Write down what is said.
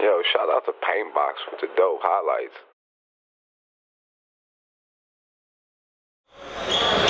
Yo, shout out to Paintbox with the dope highlights.